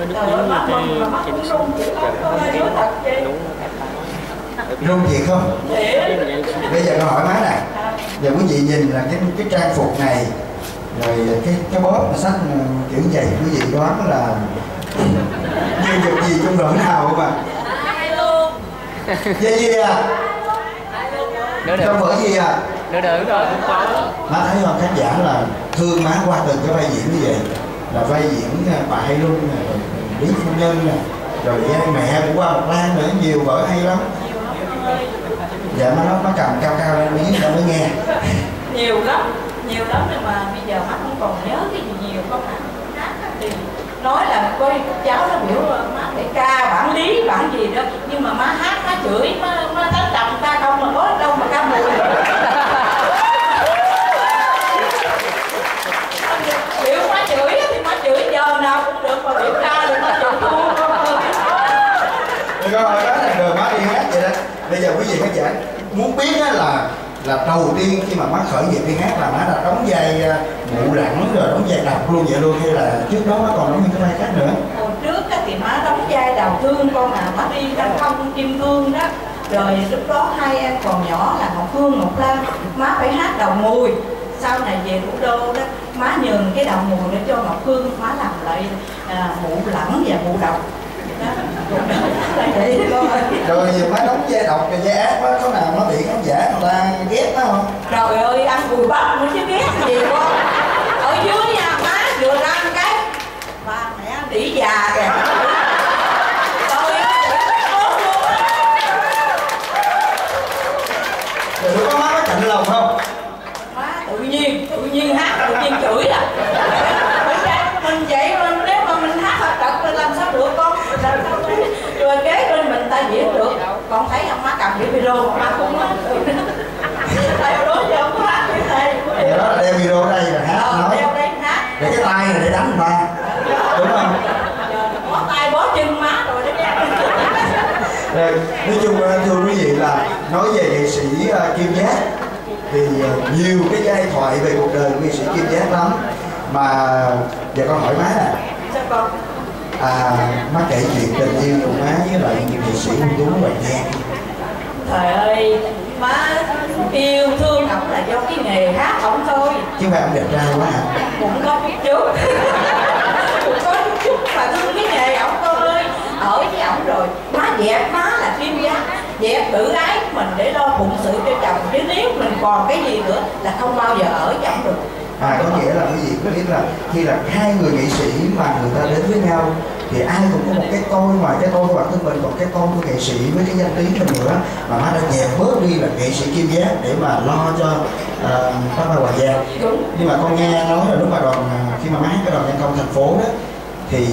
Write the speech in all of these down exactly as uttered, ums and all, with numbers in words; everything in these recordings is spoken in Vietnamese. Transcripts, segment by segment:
cái đức giống như cái trên sông rung thiệt không? Bây giờ tôi hỏi má này, giờ quý vị nhìn là cái cái trang phục này rồi cái cái bóp mà sách kiểu như vậy, quý vị đoán là nhân vật gì trong đoạn nào không ạ? Dây gì à? Trong vở gì à? Đỡ đỡ rồi cũng có. Má thấy không, khán giả là thương má qua từng cái vai diễn như vậy, là vai diễn bà Hai Luân nè, Lý Phu Nhân nè, rồi vai mẹ cũng qua một Lan nữa, nhiều vở hay lắm. Dạ má nói má cầm cao cao lên miếng ta mới nghe. Nhiều lắm, nhiều lắm nhưng mà bây giờ má không còn nhớ cái gì nhiều con ạ. Hát thì nói là có cháu nó biểu má phải ca bản lý bản gì đó, nhưng mà má hát má chửi má má đánh đập ta không mà có đâu mà ca mùi. Biểu má chửi thì má chửi giờ nào cũng được, mà biểu ca thì má chửi thua con ơi. Rồi con hỏi đó là đời má đi hát vậy đó. Bây giờ quý vị khán giả muốn biết á là là đầu tiên khi mà má khởi nghiệp đi hát là má đã đóng vai mụ lẳng rồi đóng vai độc luôn vậy luôn, hay là trước đó má còn đóng những cái vai khác nữa? Hồi trước thì má đóng vai đào thương con à, má đi đăng thông kim cương đó. Rồi lúc đó hai em còn nhỏ là Ngọc Hương, Ngọc Lan, má phải hát đầu mùi. Sau này về thủ đô đó, má nhường cái đầu mùi để cho Ngọc Hương, má làm lại à, mụ lẳng và mụ độc. Rồi má đóng vai độc và vai ác quá, có nào nó bị khán giả người ta ghét nó không? Trời ơi, ăn cùi bắp nữa chứ ghét gì con. Ở dưới nhà má vừa ăn cái ba mẹ đĩ già kìa. Rồi lúc đó má có chạnh lòng không? Má tự nhiên, tự nhiên hát, tự nhiên chửi à. Mình vậy mà nếu mà mình hát hợp trật thì làm sao được con? Rồi kế bên mình ta diễn được. Con thấy ông má cầm cái video má cũng á. Tại đó giờ không có hát như thế. Đó là đeo video ở đây là hát ờ, nói. Đeo đây hát. Để cái tay này để đánh người ta. Đúng không? Bó tay bó chân má rồi đó nha. Rồi, nói chung thưa quý vị là nói về nghệ sĩ uh, Kim Giác thì uh, nhiều cái giai thoại về cuộc đời của nghệ sĩ Kim Giác lắm. Mà giờ con hỏi má nè. Sao con? À, má kể chuyện tình yêu của má với lại nghệ sĩ ưu tú Hoàng Giang. Trời ơi, má yêu thương ổng là do cái nghề hát ổng thôi. Chứ phải ông đẹp trai quá hả? Cũng có chút chút. Cũng có chút chút mà thương cái nghề ổng thôi. Ở với ổng rồi, má dẹp má là Kim Giác, dẹp tự ái của mình để lo phụng sự cho chồng. Chứ nếu mình còn cái gì nữa là không bao giờ ở với ổng được. À, có nghĩa là cái gì? Có nghĩa là khi là hai người nghệ sĩ mà người ta đến với nhau thì ai cũng có một cái tôi, ngoài cái tôi của bản thân mình còn cái tôi của nghệ sĩ với cái danh tiếng mình nữa, mà má đã dẹp bớt đi là nghệ sĩ Kim Giác để mà lo cho bác uh, Hoàng Giang. Nhưng mà con nghe nói là lúc mà đoàn khi mà má hát cái đoàn Nhân Công Thành Phố đó thì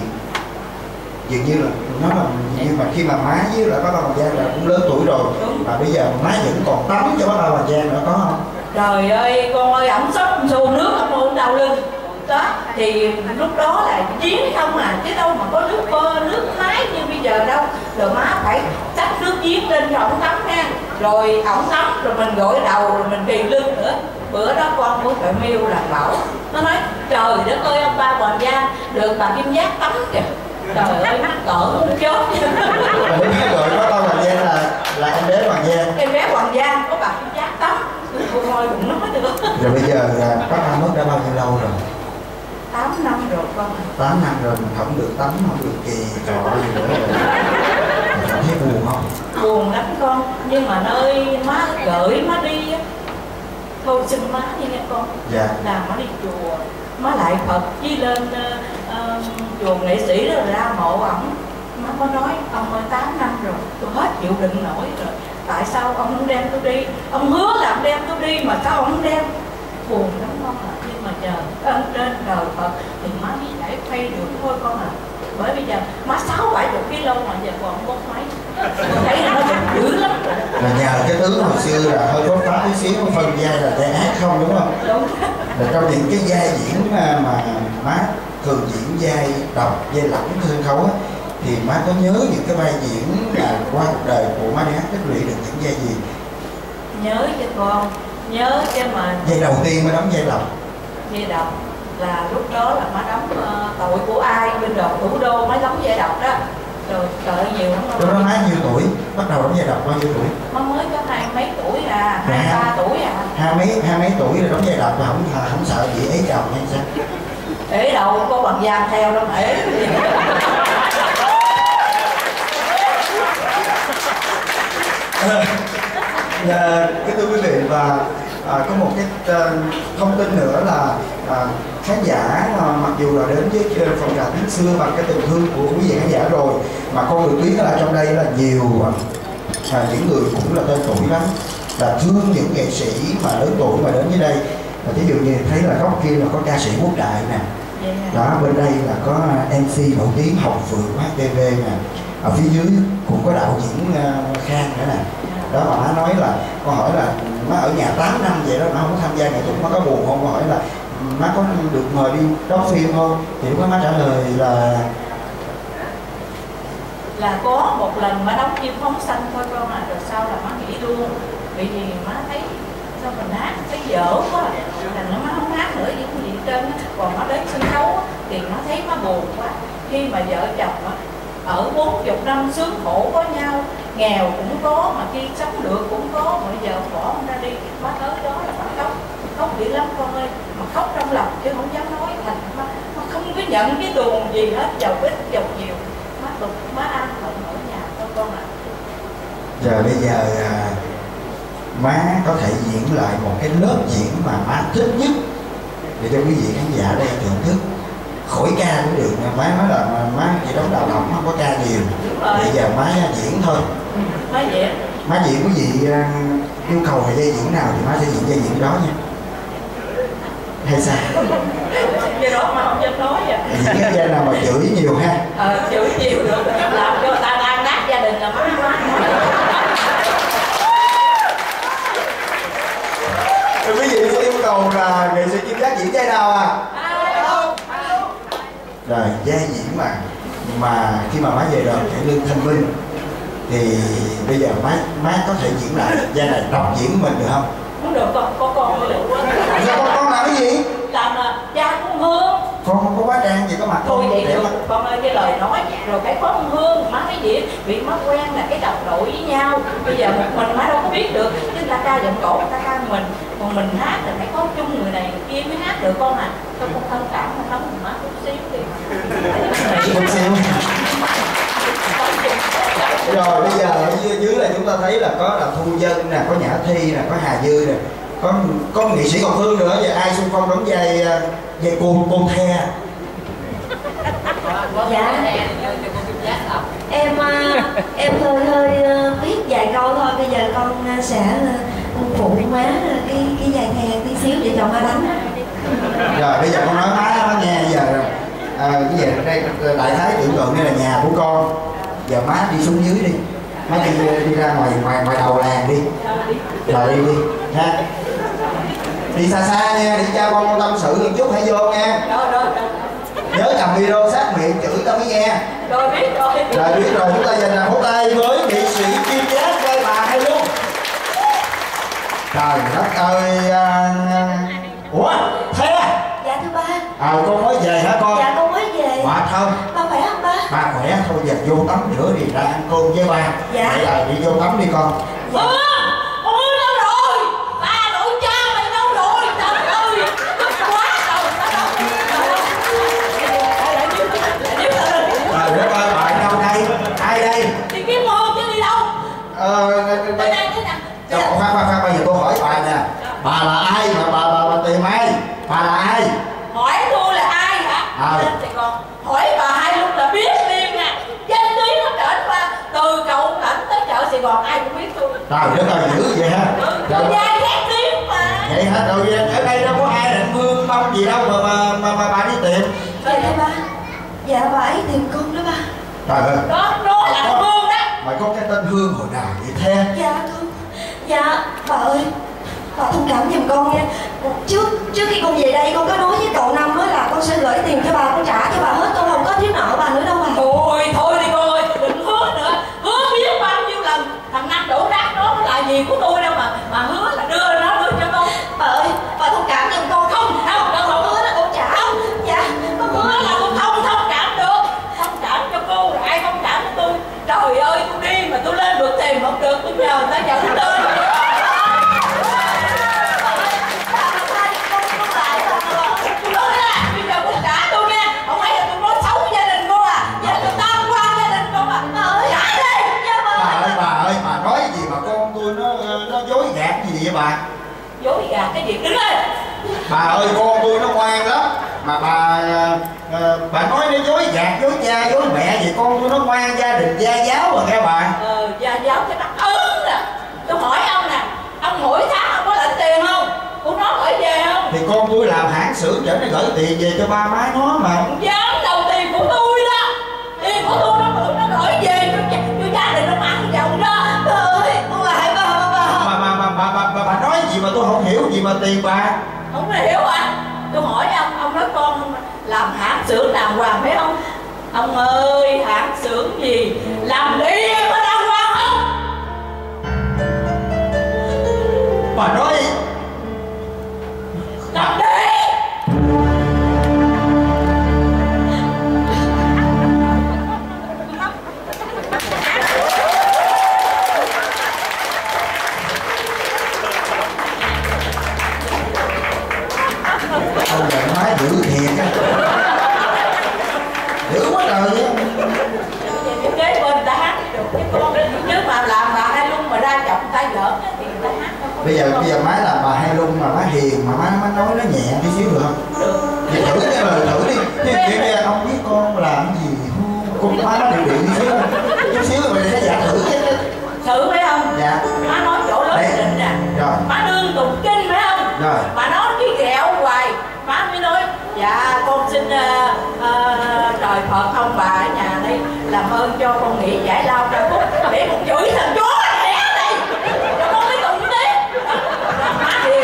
dường như là nó là nhưng mà khi mà má với lại bác Hoàng Giang là cũng lớn tuổi rồi, mà bây giờ má vẫn còn tắm cho bác Hoàng Giang nữa có không? Trời ơi con ơi, ổng sốc xô nước ổng ôm đau lưng đó, thì lúc đó là giếng không à, chứ đâu mà có nước bơ nước máy như bây giờ đâu. Rồi má phải xách nước giếng lên cho ổng tắm nha, rồi ổng tắm rồi mình gội đầu rồi mình kỳ lưng nữa. Bữa đó con của Phạm Miêu làm mẫu, nó nói trời đất ơi ông ba Hoàng Giang được bà Kim Giác tắm kìa. Trời ơi mắc cỡ muốn chết. Rồi cái gọi có con Hoàng Giang là là em bé Hoàng Giang. Em bé Hoàng Giang có bà Kim Giác tắm. Cô thôi cũng nói được. Rồi bây giờ bác Anh mất đã bao nhiêu lâu rồi? tám năm rồi con. tám năm rồi mình không được tắm, không được kỳ trọ gì nữa rồi. Mình cảm thấy buồn không? Buồn lắm con, nhưng mà nơi má gửi má đi á, thôi xin má đi nghe con. Dạ. Là má đi chùa, má lại Phật với lên uh, uh, chùa nghệ sĩ đó ra mộ ổng. Má có nói ông ơi tám năm rồi, tôi hết chịu đựng nổi rồi. Tại sao ông không đem tôi đi? Ông hứa là ông đem tôi đi mà sao ông không đem? Buồn lắm con à, nhưng mà chờ ơn trên trời Phật thì má mới giải phay được thôi con à. Bởi bây giờ má sáu bảy chục ký lô mà giờ còn bốn mấy. Con thấy là nó dữ lắm. Là nhờ cái tướng hồi xưa là hơi có phá tí xíu, phần vai là vai ác không đúng không? Đúng. Là trong những cái vai diễn mà, mà má thường diễn vai độc, vai lỏng sân khấu á, thì má có nhớ những cái vai diễn là qua cuộc đời của má đi hát tích lũy được những vai gì? Nhớ cho con, nhớ cho mà. Vai đầu tiên mới đóng vai độc. Vai độc là lúc đó là má đóng uh, tàu hội của ai bên đồn thủ đô mới đóng vai độc đó. Rồi trời ơi, nhiều lắm. Lúc đó má nhiêu tuổi? Bắt đầu đóng vai độc bao nhiêu tuổi? Má mới có hai mấy tuổi à, hai ba tuổi à. Hai mấy hai mấy tuổi rồi đóng vai độc mà không không sợ chị ấy chồng hay sao? Ế đâu có bằng giam theo đâu mà ế. À, cái thưa quý vị, và à, có một cái uh, thông tin nữa là à, khán giả à, mặc dù là đến với phòng trà tiếng xưa bằng cái tình thương của quý vị khán giả rồi, mà con được biết là trong đây là nhiều à, những người cũng là tên tuổi lắm, là thương những nghệ sĩ mà lớn tuổi mà đến với đây. Và ví dụ như thấy là góc kia là có ca sĩ Quốc Đại nè, đó bên đây là có em xê nổi tiếng Hồng Phượng hát tê vê nè, ở phía dưới cũng có đạo diễn uh, Khang nữa nè. Đó mà má nói là, con hỏi là má ở nhà tám năm vậy đó, má không có tham gia nghệ thuật, má có buồn không? Con hỏi là má có được mời đi đóng phim không? Thì lúc đó má trả lời là là có một lần má đóng phim Phóng Sanh thôi con à, rồi sau là má nghỉ luôn. Vì thì má thấy sao mình hát thấy dở quá, thành nó má không hát nữa gì không gì trên. Còn má đến sân khấu thì má thấy má buồn quá. Khi mà vợ chồng á ở bốn chục năm sướng khổ có nhau, nghèo cũng có mà khi sống được cũng có, mà giờ bỏ ông ra đi, má tới đó là má khóc, khóc dữ lắm con ơi, mà khóc trong lòng chứ không dám nói, thành má, má không có nhận cái tuồng gì hết, giàu ít giàu nhiều, má tục má ăn phận ở nhà thôi con ạ. À. Giờ bây giờ à, má có thể diễn lại một cái lớp diễn mà má thích nhất để cho quý vị khán giả đây thưởng thức. Khỏi ca cũng được, má nói là má chỉ đóng đạo động không có ca nhiều. Bây giờ má diễn thôi. Má diễn. Má diễn quý vị uh, yêu cầu là dây diễn nào thì má sẽ diễn dây diễn đó nha. Hay sao? Cái đó má không dám nói vậy. Diễn cái dây nào mà chửi nhiều ha. Ờ, chửi nhiều được, làm cho người ta đang nát gia đình là má má. Rồi quý vị sẽ yêu cầu là nghệ sĩ Kim Giác diễn dây nào à? Rồi vai diễn mà mà khi mà má về đời Cải Lương Thanh Minh thì bây giờ má má có thể diễn lại vai này đọc diễn của mình được không? Không được, con có con mới được. Sao con con làm cái gì? Làm là cha con Hương. Con không có quá trang gì có mặt thôi vậy được mà. Con ơi, cái lời nói rồi cái phó Hương má mới diễn, vì má quen là cái đồng đội với nhau. Bây giờ một mình má đâu có biết được, chứ ta ca giọng cổ, ta ca mình, còn mình hát thì phải có chung người này người kia mới hát được con à. Tôi không thông cảm mà không má chút xíu đi. Chút xíu. Rồi bây giờ ở dưới là chúng ta thấy là có là Thu Dân nè, có Nhã Thi nè, có Hà Dư nè, có có nghệ sĩ Ngọc Hương nữa. Giờ ai xung phong đóng vai vai cô cô The? Dạ em em hơi hơi biết vài câu thôi. Bây giờ con sẽ phụ má cái cái vài The tí xíu để cho má đánh. Rồi bây giờ con nói má nó nghe giờ à, cái gì đây đại khái tưởng tượng đây là nhà của con. Giờ má đi xuống dưới đi, má đi đi ra ngoài ngoài ngoài đầu làng đi, rồi đi đi ha, đi xa xa nha, đi cha con tâm sự một chút hãy vô nha. Nhớ cầm video sát miệng chửi tao mới nghe. Rồi biết rồi. Rồi biết rồi, chúng ta dành là vỗ tay với nghệ sĩ Kim Giác vai bà hay luôn. Trời đất ơi. Uh... Ủa The? Dạ thưa ba. À con mới về hả con? Dạ con mới về. Bà không? Ba khỏe không ba? Ba khỏe, thôi giờ vô tắm rửa đi ra ăn cơm với ba. Dạ. Bây giờ đi vô tắm đi con. Dạ. Ôi đâu rồi? Ba nội cha mày đâu rồi? Trời ơi, tức quá rồi. Trời đất ơi, bạn đâu đây? Ai đây? Đi kiếm mua chứ đi đâu? Ờ, Đây đây thế nào? khoan khoan khoan, bây giờ tôi hỏi bà nè. Bà là ai mà bà bà, bà tìm ai? Bà là ai? Hỏi tôi là ai hả? À. Lên Sài Gòn. Hỏi bà hai lúc là biết liền nè. Danh tiếng nó trở qua từ cậu tỉnh tới chợ Sài Gòn ai cũng biết tôi. Trời đất ơi, dữ vậy ha. Tôi dai khét tiếng mà. Vậy hả? Rồi ở đây đâu có ai định Hương Bông gì đâu mà mà, mà, mà bà đi tìm. Dạ thưa ba. Dạ bà ấy tìm con đó ba. Trời ơi. Đó, đó là Hương đó. Mày có cái tên Hương hồi nào vậy The? Dạ con. Dạ bà ơi, bà thông cảm giùm con nha. Trước trước khi con về đây con có nói với cậu Năm á là con sẽ gửi tiền cho bà, con trả cho bà hết, con không có thiếu nợ bà nữa đâu bà. Thôi thôi đi con ơi, đừng hứa nữa. Hứa biết bao nhiêu lần thằng Năm đổ đát đó nó là gì của tôi đâu mà mà hứa là đưa nó đưa cho con. Bà ơi, bà thông cảm giùm con. Không, không, con không, hứa là con trả. Không. Dạ con Hứa hứa là con không à, bà nói nó dối gạt, dối cha, dối mẹ vậy con tôi nó ngoan, gia đình gia giáo rồi các bạn. Ờ, gia giáo cái bắt ớn nè. Tôi hỏi ông nè, ông mỗi tháng ông có lãnh tiền không? Của nó gửi về không? Thì con tôi làm hãng xưởng trở nên gửi tiền về cho ba má nó mà. Không dám đầu tiền của tôi đó. Tiền của tôi nó gửi, nó gửi về cho, cho gia đình nó ăn chồng đó. Trời ơi, ông lại bà bà bà Mà mà mà bà, bà, bà, bà nói gì mà tôi không hiểu gì mà tiền bà. Không hiểu à? Tôi hỏi ông, ông nói con làm hãng xưởng đàng hoàng phải không? Ông ơi, hãng xưởng gì? Làm đi em có đàng hoàng không? Bà nói Làm đi! ông giận má dữ thiệt á, dữ quá trời á. Cái kế bên ta hát được cái con chứ mà làm bà hai luôn mà ra chồng tay giỡn thì người ta hát đâu có Bây giờ được. bây giờ má là bà hai lung mà má hiền mà má má nói nó nhẹ tí xíu được không? Được. Vậy thử cái lời thử đi. Chứ chuyện kia ông biết con làm gì không? Con má nó điều điện tí xíu. Chút xíu rồi để nó giả thử chứ. Thử phải không? Dạ. Má nói chỗ lớn Đây. định nè. Rồi. Má nương tụng kinh phải không? Rồi. Mà nói cái ghẹo hoài. Má mới nói dạ con xin uh, uh, trời Phật ông bà ở nhà đây làm ơn cho con nghỉ giải lao ca khúc để con chửi thằng chó này này cho con mới tụng tiếp. Má hiền.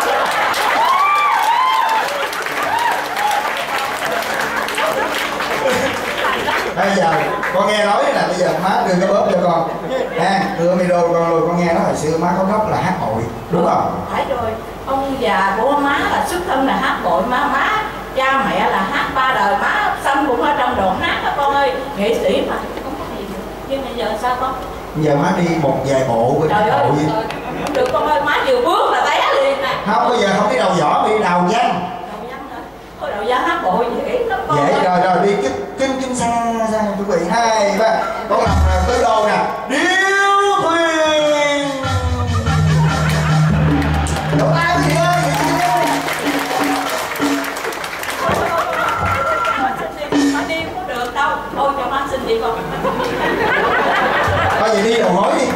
Bây giờ con nghe nói là bây giờ má đưa cái bóp cho con. À, đưa micro con luôn, con nghe nói hồi xưa má có gốc là hát hội, đúng không? Phải rồi, ông già của má là xuất thân là hát bội, má má cha mẹ là hát ba đời, má xăm cũng ở trong đoàn hát đó con ơi, nghệ sĩ mà không có gì. Nhưng mà giờ sao con? Giờ má đi một vài bộ bên Trời hát ơi, hội. không được con ơi, má vừa bước là té liền nè. Không, bây giờ không đi đầu võ, đi đầu văn. Đầu văn hả? Thôi đầu văn hát bội dễ lắm con Dễ ơi. rồi rồi đi kinh kinh kinh sang sang chuẩn bị hai ba. Con làm tới đô nè. Điêu thuyền. Đâu ai gì ơi. Má đi không có được đâu, thôi cho má xin đi con. Coi vậy đi đầu gối đi.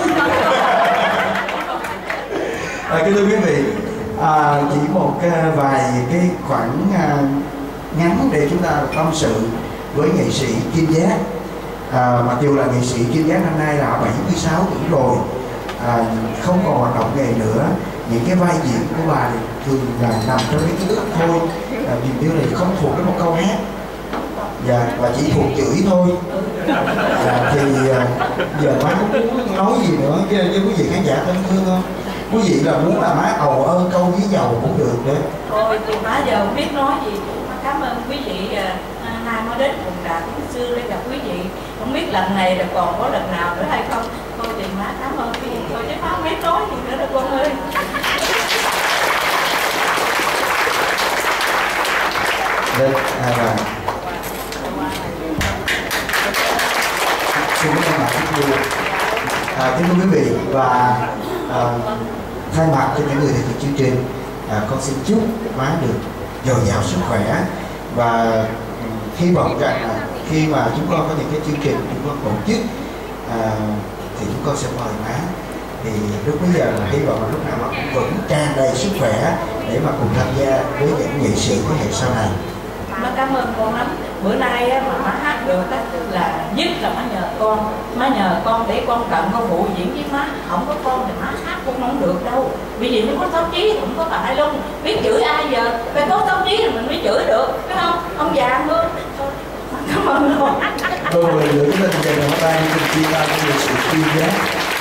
À, kính thưa quý vị, à, chỉ một uh, vài cái khoảng uh, ngắn để chúng ta tâm sự với nghệ sĩ Kim Giác. À, mặc dù là nghệ sĩ Kim Giác năm nay là bảy mươi sáu tuổi rồi, à, không còn hoạt động nghề nữa, những cái vai diễn của bà thì thường là nằm trong cái ký ức thôi, à, dường như là không thuộc cái một câu hát. Dạ, và chỉ thuộc chửi thôi. Dạ, thì à, giờ má có muốn nói gì nữa với, với quý vị khán giả thân thương không? Quý vị là muốn là má ầu ơ câu với dầu cũng được đấy. Thôi thì má giờ không biết nói gì. Má cảm ơn quý vị à, nay mới đến cùng Đà Tiếng Xưa để gặp quý vị. Không biết lần này là còn có lần nào nữa hay không. Thôi thì má cảm ơn quý vị thôi chứ má không biết nói gì nữa đâu con ơi. Đây, hai bà. Xin cảm ơn bà kính thưa. À, kính thưa quý vị và à, thay mặt cho những người thực hiện chương trình, à, con xin chúc má được dồi dào sức khỏe và um, hy vọng rằng là khi mà chúng con có những cái chương trình chúng con tổ chức à, thì chúng con sẽ mời má. Thì lúc bây giờ là hy vọng là lúc nào mà cũng vẫn tràn đầy sức khỏe để mà cùng tham gia với những nghệ sĩ thế hệ sau này. Má cảm ơn con lắm. Bữa nay á, mà má hát được á, là nhất là má nhờ con. Má nhờ con để con cận con phụ diễn với má. Không có con thì má hát cũng không được đâu. Vì vì không có tấu chí không có bà Hai Lung. Biết chửi ai giờ? Phải có tấu chí thì mình mới chửi được, phải không? Ông già hơn. Thôi, má cảm ơn con. Tôi là người chúng ta dành hôm nay cùng chia tay với nghệ sĩ Kim Giác.